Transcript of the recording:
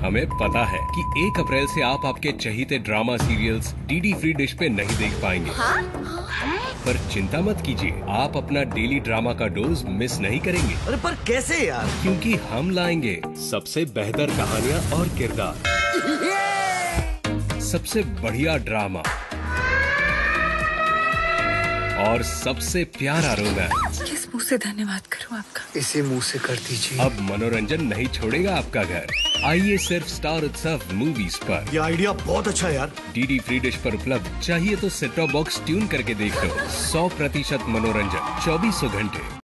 हमें पता है कि 1 अप्रैल से आप आपके चहीते drama serials DD free dish पे नहीं देख पाएंगे। पर चिंता मत कीजिए, आप अपना डेली ड्रामा का डोज मिस नहीं करेंगे। अरे पर कैसे यार? क्योंकि हम लाएंगे सबसे बेहतर कहानियाँ और किरदार, सबसे बढ़िया ड्रामा और सबसे प्यारा रोमांस। किस मुंह से धन्यवाद करूं आपका? इसे मुंह से कर दीजिए। अब मनोरंजन नहीं छोड़ेगा आपका घर। आइए सिर्फ स्टार उत्सव मूवीज पर। ये आइडिया बहुत अच्छा है यार। डीडी फ्री डिश पर उपलब्ध। चाहिए तो सेट टॉप बॉक्स ट्यून करके देख लो। 100% मनोरंजन 24 घंटे।